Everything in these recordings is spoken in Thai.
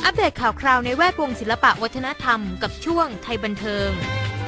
อัปเดตข่าวคราวในแวดวงศิลปะวัฒนธรรมกับช่วงไทยบันเทิง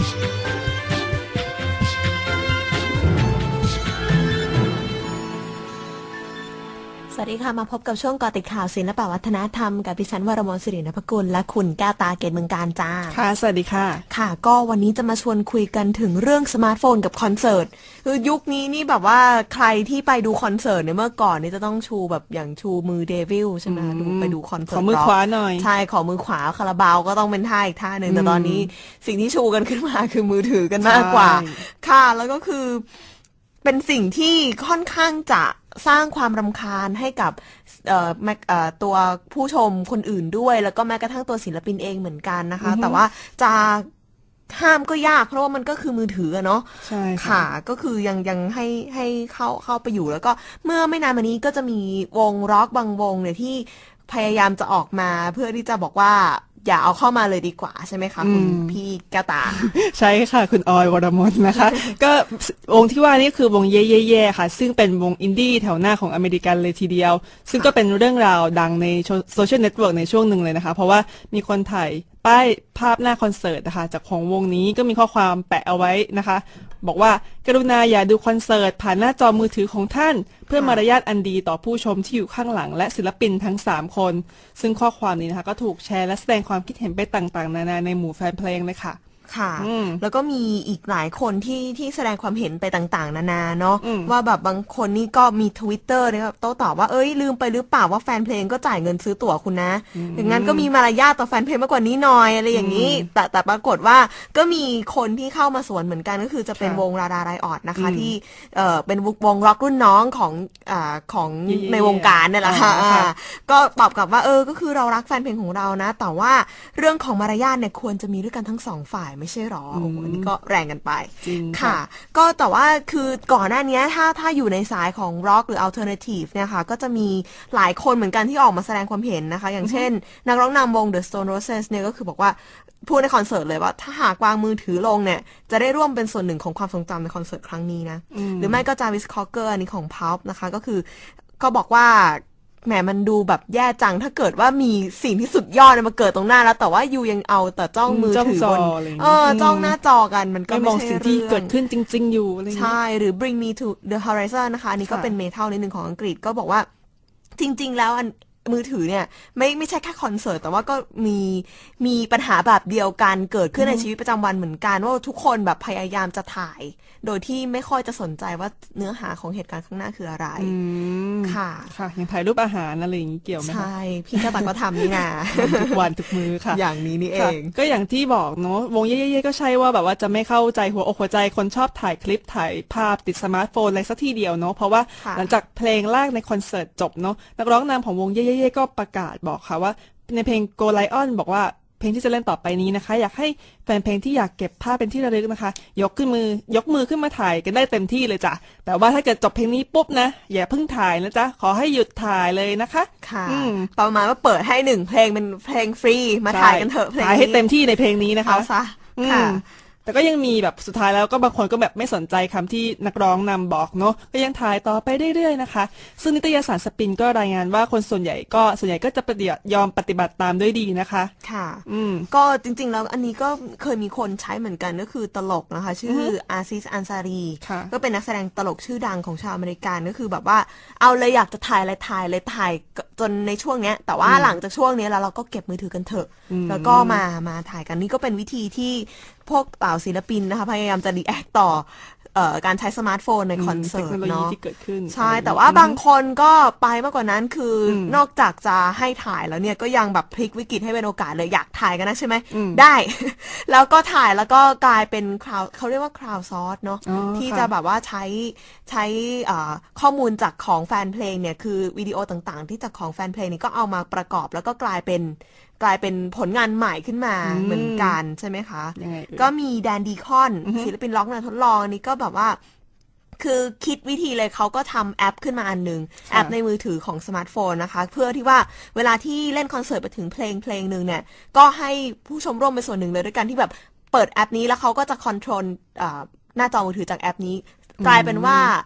สวัสดีค่ะมาพบกับช่วงกอติดข่าวศิลปวัฒนธรรมกับดิฉันวรมนศิรินภกุลและคุณแก้วตาเกตเมืองการจ้าค่ะสวัสดีค่ะค่ะก็วันนี้จะมาชวนคุยกันถึงเรื่องสมาร์ทโฟนกับคอนเสิร์ตคือยุคนี้นี่แบบว่าใครที่ไปดูคอนเสิร์ตในเมื่อก่อนนี่จะต้องชูแบบอย่างชูมือเดวิลใช่ไหมไปดูคอนเสิร์ตขอมือขวาหน่อยใช่ขอมือขวาคาราบาวก็ต้องเป็นท่าอีกท่าหนึ่งแต่ตอนนี้สิ่งที่ชูกันขึ้นมาคือมือถือกันมากกว่าค่ะแล้วก็คือเป็นสิ่งที่ค่อนข้างจะสร้างความรำคาญให้กับตัวผู้ชมคนอื่นด้วยแล้วก็แม้กระทั่งตัวศิลปินเองเหมือนกันนะคะแต่ว่าจะห้ามก็ยากเพราะว่ามันก็คือมือถือเนาะใช่ค่ะก็คือยังให้เข้าไปอยู่แล้วก็เมื่อไม่นานมานี้ก็จะมีวงร็อกบางวงเนี่ยที่พยายามจะออกมาเพื่อที่จะบอกว่าอย่าเอาเข้ามาเลยดีกว่าใช่ไหมคะคุณพี่แก้วตาใช่ค่ะคุณออยวรมนนะคะ ก็วงที่ว่านี่คือวงเย่เย่เย่ค่ะซึ่งเป็นวงอินดี้แถวหน้าของอเมริกันเลยทีเดียวซึ่งก็เป็นเรื่องราวดังในโซเชียลเน็ตเวิร์กในช่วงหนึ่งเลยนะคะเพราะว่ามีคนถ่ายป้ายภาพหน้าคอนเสิร์ตนะคะจากของวงนี้ก็มีข้อความแปะเอาไว้นะคะบอกว่ากรุณาอย่าดูคอนเสิร์ตผ่านหน้าจอมือถือของท่านเพื่อมารยาทอันดีต่อผู้ชมที่อยู่ข้างหลังและศิลปินทั้ง3คนซึ่งข้อความนี้นะคะก็ถูกแชร์และแสดงความคิดเห็นไปต่างๆนานาในหมู่แฟนเพลงเลยค่ะค่ะแล้วก็มีอีกหลายคนที่แสดงความเห็นไปต่างๆนานาเนาะว่าแบบบางคนนี่ก็มี Twitter นะครับโต้ตอบว่าลืมไปหรือเปล่าว่าแฟนเพลงก็จ่ายเงินซื้อตั๋วคุณนะอย่างนั้นก็มีมารยาทต่อแฟนเพลงมากกว่านี้หน่อยอะไรอย่างนี้แต่ปรากฏว่าก็มีคนที่เข้ามาสวนเหมือนกันก็คือจะเป็นวงราดาไรออดนะคะที่เป็นวงร็อกรุ่นน้องของในวงการนี่แหละค่ะก็ตอบกลับว่าก็คือเรารักแฟนเพลงของเรานะแต่ว่าเรื่องของมารยาทเนี่ยควรจะมีด้วยกันทั้ง2 ฝ่ายไม่ใช่หรอโอ้โหนี่ก็แรงกันไปค่ะก็แต่ว่าคือก่อนหน้านี้ถ้าอยู่ในสายของร็อกหรืออัลเทอร์เนทีฟเนี่ยค่ะก็จะมีหลายคนเหมือนกันที่ออกมาแสดงความเห็นนะคะอย่างเช่นนักร้องนำวง The Stone Roses เนี่ยก็คือบอกว่าพูดในคอนเสิร์ตเลยว่าถ้าหากวางมือถือลงเนี่ยจะได้ร่วมเป็นส่วนหนึ่งของความทรงจำในคอนเสิร์ตครั้งนี้นะหรือไม่ก็จาวิสคอเกอร์อันนี้ของ Pulp นะคะก็คือก็บอกว่าแหมมันดูแบบแย่จังถ้าเกิดว่ามีสิ่งที่สุดยอดมาเกิดตรงหน้าแล้วแต่ว่ายูยังเอาแต่จ้องมือถือบนจ้องหน้าจอกันมันก็ไม่ใช่เรื่องที่เกิดขึ้นจริงๆอยู่ใช่หรือ Bring Me to the Horizon นะคะอันนี้ก็เป็นเมทัลนิดนึงของอังกฤษก็บอกว่าจริงๆแล้วมือถือเนี่ยไม่ใช่แค่คอนเสิร์ตแต่ว่าก็มีปัญหาแบบเดียวกันเกิดขึ้นในชีวิตประจำวันเหมือนกันว่าทุกคนแบบพยายามจะถ่ายโดยที่ไม่ค่อยจะสนใจว่าเนื้อหาของเหตุการณ์ข้างหน้าคืออะไรค่ะอย่างถ่ายรูปอาหารอะไรอย่างนี้เกี่ยวไหมใช่พี่กระต่ายก็ทำนี่นะทุกวันทุกมื้อค่ะอย่างนี้นี่เองก็อย่างที่บอกเนาะวงเย่ๆก็ใช่ว่าแบบว่าจะไม่เข้าใจหัวอกหัวใจคนชอบถ่ายคลิปถ่ายภาพติดสมาร์ทโฟนอะไรสักทีเดียวเนาะเพราะว่าหลังจากเพลงแรกในคอนเสิร์ตจบเนาะนักร้องนำของวงเย่ๆก็ประกาศบอกค่ะว่าในเพลง Go Lion บอกว่าเพลงที่จะเล่นต่อไปนี้นะคะอยากให้แฟนเพลงที่อยากเก็บภาพเป็นที่ระลึกนะคะยกมือขึ้นมาถ่ายกันได้เต็มที่เลยจ้ะแต่ว่าถ้าเกิดจบเพลงนี้ปุ๊บนะอย่าเพิ่งถ่ายนะจ๊ะขอให้หยุดถ่ายเลยนะคะค่ะประมาณว่าเปิดให้1เพลงเป็นเพลงฟรีมาถ่ายกันเถอะเพลงนี้ถ่ายให้เต็มที่ในเพลงนี้นะคะเอาซะค่ะแต่ก็ยังมีแบบสุดท้ายแล้วก็บางคนก็แบบไม่สนใจคำที่นักร้องนำบอกเนาะก็ยังถ่ายต่อไปเรื่อยๆนะคะซึ่งนิตยสารสปินก็รายงานว่าคนส่วนใหญ่ก็จะยอมปฏิบัติตามด้วยดีนะคะค่ะก็จริงๆแล้วอันนี้ก็เคยมีคนใช้เหมือนกันก็คือตลกนะคะชื่ออาซิสอันซารีก็เป็นนักแสดงตลกชื่อดังของชาวอเมริกันก็คือแบบว่าเอาเลยอยากจะถ่ายอะไรถ่ายจนในช่วงเนี้ยแต่ว่าหลังจากช่วงนี้แล้วเราก็เก็บมือถือกันเถอะแล้วก็มาถ่ายกันนี่ก็เป็นวิธีที่พวกศิลปินนะคะพยายามจะรีแอคต่อการใช้สมาร์ทโฟนในคอนเสิร์ตเนาะใช่แต่ว่าบางคนก็ไปมากกว่านั้นคือนอกจากจะให้ถ่ายแล้วเนี่ยก็ยังแบบพลิกวิกฤตให้เป็นโอกาสเลยอยากถ่ายกันนะใช่ไหมได้แล้วก็ถ่ายแล้วก็กลายเป็นเขาเรียกว่าคราวซอร์สเนาะที่จะแบบว่าใช้ข้อมูลจากของแฟนเพลงเนี่ยคือวิดีโอต่างๆที่จากของแฟนเพลงนี่ก็เอามาประกอบแล้วก็กลายเป็นผลงานใหม่ขึ้นมาเหมือนกันใช่ไหมคะก็มีแดนดีคอนศิลปินร็อกทดลองอันนี้ก็แบบว่าคือคิดวิธีเลยเขาก็ทำแอปขึ้นมาอันนึงแอปในมือถือของสมาร์ทโฟนนะคะเพื่อที่ว่าเวลาที่เล่นคอนเสิร์ตไปถึงเพลงหนึ่งเนี่ยก็ให้ผู้ชมร่วมเป็นส่วนหนึ่งเลยด้วยกันที่แบบเปิดแอปนี้แล้วเขาก็จะคอนโทรลหน้าจอมือถือจากแอปนี้กลายเป็นว่า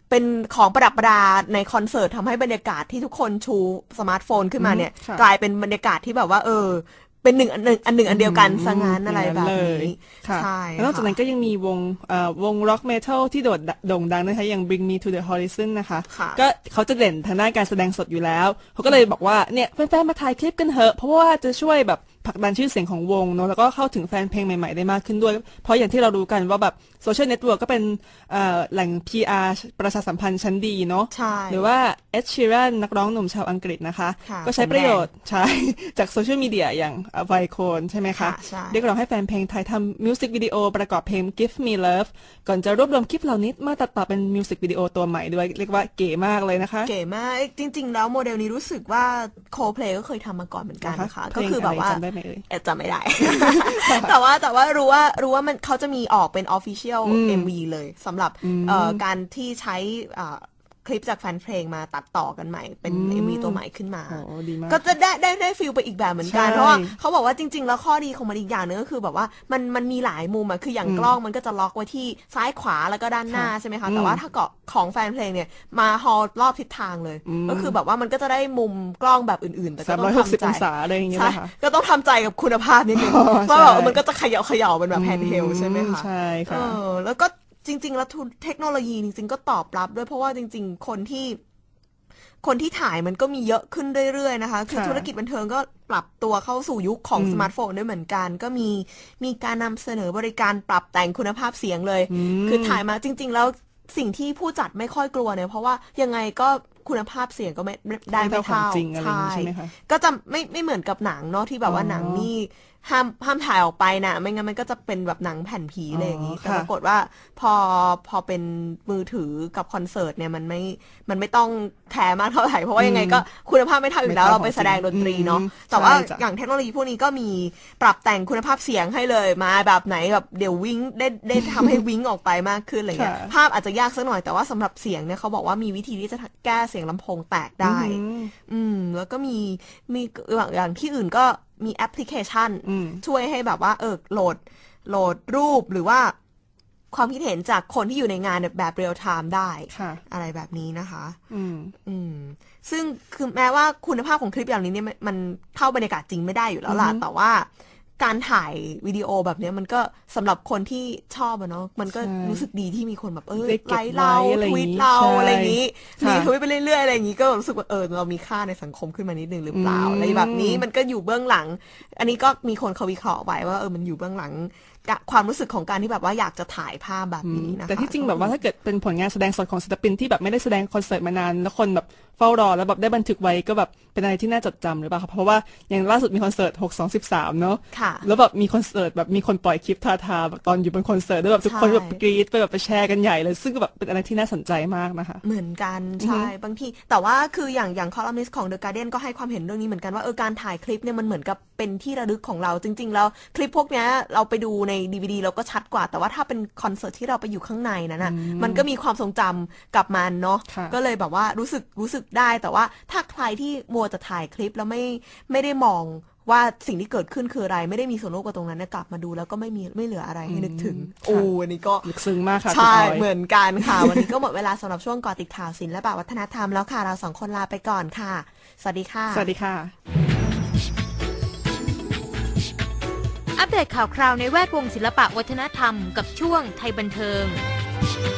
เป็นของประดับประดาในคอนเสิร์ตทำให้บรรยากาศที่ทุกคนชูสมาร์ทโฟนขึ้นมาเนี่ยกลายเป็นบรรยากาศที่แบบว่าเป็นอันเดียวกันซะงั้นอะไรแบบนี้ใช่แล้วนอกจากนั้นก็ยังมีวงร็อกเมทัลที่โด่งดังนะคะอย่าง Bring Me to the Horizon นะคะก็เขาจะเด่นทางด้านการแสดงสดอยู่แล้วเขาก็เลยบอกว่าเนี่ยแฟนๆมาถ่ายคลิปกันเถอะเพราะว่าจะช่วยแบบผลักดันชื่อเสียงของวงเนาะแล้วก็เข้าถึงแฟนเพลงใหม่ๆได้มากขึ้นด้วยเพราะอย่างที่เรารู้กันว่าแบบโซเชียลเน็ตเวิร์กก็เป็นแหล่ง PR ประชาสัมพันธ์ชั้นดีเนาะหรือว่าเอ็ดชีรันนักร้องหนุ่มชาวอังกฤษนะคะก็ใช้ประโยชน์ใช้จากโซเชียลมีเดียอย่างไวโคนใช่ไหมคะเรียกร้องให้แฟนเพลงไทยทำมิวสิกวิดีโอประกอบเพลง Give Me Love ก่อนจะรวบรวมคลิปเหล่านี้มาตัดต่อเป็นมิวสิกวิดีโอตัวใหม่ด้วยเรียกว่าเก๋มากเลยนะคะเก๋มากจริงๆแล้วโมเดลนี้รู้สึกว่า Coldplay ก็เคยทำมาก่อนเหมือนกันนะคะก็คือแบบว่าจำไม่ได้ แต่ว่ารู้ว่ามันเขาจะมีออกเป็น Official MV เลยสำหรับการที่ใช้คลิปจากแฟนเพลงมาตัดต่อกันใหม่เป็น MV ตัวใหม่ขึ้นมาก็จะได้ฟีลไปอีกแบบเหมือนกันเพราะว่าเขาบอกว่าจริงๆแล้วข้อดีของมันอีกอย่างนึงก็คือแบบว่ามันมีหลายมุมอะคืออย่างกล้องมันก็จะล็อกไว้ที่ซ้ายขวาแล้วก็ด้านหน้าใช่ไหมคะแต่ว่าถ้าเกาะของแฟนเพลงเนี่ยมาฮอลรอบทิศทางเลยก็คือแบบว่ามันก็จะได้มุมกล้องแบบอื่นๆแต่ก็ต้องทำใจ 360 องศาอะไรอย่างเงี้ยนะคะก็ต้องทำใจกับคุณภาพนิดนึงเพราะแบบมันก็จะเขย่าเป็นแบบแฮนด์เฮลใช่ไหมคะใช่ค่ะแล้วก็จริงๆแล้วเทคโนโลยีจริงๆก็ตอบรับด้วยเพราะว่าจริงๆคนที่ถ่ายมันก็มีเยอะขึ้นเรื่อยๆนะคะคือธุรกิจบันเทิงก็ปรับตัวเข้าสู่ยุคของสมาร์ทโฟนด้วยเหมือนกันก็มีการนำเสนอบริการปรับแต่งคุณภาพเสียงเลยคือถ่ายมาจริงๆแล้วสิ่งที่ผู้จัดไม่ค่อยกลัวเนี่ยเพราะว่ายังไงก็คุณภาพเสียงก็ไม่ได้ไม่เท่าใช่ก็จะไม่เหมือนกับหนังเนาะที่แบบว่าหนังนี่ห้ามถ่ายออกไปนะไม่งั้นมันก็จะเป็นแบบหนังแผ่นผีอะไรอย่างนี้แต่ปรากฏว่าพอเป็นมือถือกับคอนเสิร์ตเนี่ยมันไม่ต้องแคร์มากเท่าไหร่เพราะว่ายังไงก็คุณภาพไม่เท่าอยู่แล้วเราไปแสดงดนตรีเนาะแต่ว่าอย่างเทคโนโลยีพวกนี้ก็มีปรับแต่งคุณภาพเสียงให้เลยมาแบบไหนแบบเดี๋ยววิ่งได้ทำให้วิ่งออกไปมากขึ้นอะไรเงี้ยภาพอาจจะยากสักหน่อยแต่ว่าสำหรับเสียงเนี่ยเขาบอกว่ามีวิธีที่จะแก้เสียงลำโพงแตกได้แล้วก็มีอย่างที่อื่นก็มีแอปพลิเคชันช่วยให้แบบว่าโหลดรูปหรือว่าความคิดเห็นจากคนที่อยู่ในงานแบบเรียลไทม์ได้อะไรแบบนี้นะคะซึ่งคือแม้ว่าคุณภาพของคลิปอย่างนี้เนี่ยมันเท่าบรรยากาศจริงไม่ได้อยู่แล้วล่ะแต่ว่าการถ่ายวิดีโอแบบนี้มันก็สำหรับคนที่ชอบอะเนาะมันก็รู้สึกดีที่มีคนแบบไลค์เราทวีตเราอะไรอย่างนี้มีทวีตไปเรื่อยๆอะไรอย่างนี้ก็รู้สึกว่าเรามีค่าในสังคมขึ้นมานิดนึงหรือเปล่าอะไรแบบนี้มันก็อยู่เบื้องหลังอันนี้ก็มีคนเขาวิเคราะห์ไว้ว่ามันอยู่เบื้องหลังความรู้สึกของการที่แบบว่าอยากจะถ่ายภาพแบบนี้นะคะแต่ที่จริงแบบว่าถ้าเกิดเป็นผลงานแสดงสดของศิลปินที่แบบไม่ได้แสดงคอนเสิร์ตมานานแล้วคนแบบเฝ้ารอแล้วแบบได้บันทึกไว้ก็แบบเป็นอะไรที่น่าจดจำหรือเปล่าคะเพราะว่าอย่างล่าสุดมีคอนเสิร์ต6/13เนาะแล้วแบบมีคอนเสิร์ตแบบมีคนปล่อยคลิปทาแบบตอนอยู่บนคอนเสิร์ตแล้วแบบทุกคนแบบกรี๊ดไปแบบไปแชร์กันใหญ่เลยซึ่งแบบเป็นอะไรที่น่าสนใจมากนะคะเหมือนกันใช่บางทีแต่ว่าคืออย่างคอลัมนิสต์ของ The Guardian ก็ให้ความเห็นเรื่องนี้เหมือนกันว่าการถ่ายคลิปเนี่ยมันเหมือนกับเป็นที่ระลึกของเราจริงๆแล้วคลิปพวกนี้เราไปดูใน DVD เราก็ชัดกว่าแต่ว่าถ้าเป็นคอนเสิร์ตที่เราไปอยู่ข้างในนั้นน่ะมันก็มีความทรงจำกับมันเนาะก็เลยแบบว่ารู้สึกได้แต่ว่าถ้าใครที่มัวจะถ่ายคลิปแล้วไม่ได้มองว่าสิ่งที่เกิดขึ้นคืออะไรไม่ได้มีส่วนร่วมกับตรงนั้นกลับมาดูแล้วก็ไม่เหลืออะไรให้นึกถึงอันนี้ก็ลึกซึ้งมากค่ะใช่เหมือนกันค่ะวันนี้ก็หมดเวลาสำหรับช่วงก่อติดข่าวศิลปะวัฒนธรรมแล้วค่ะเรา2คนลาไปก่อนค่ะสวัสดีค่ะสวัสดีค่ะอัปเดตข่าวคราวในแวดวงศิลปะวัฒนธรรมกับช่วงไทยบันเทิง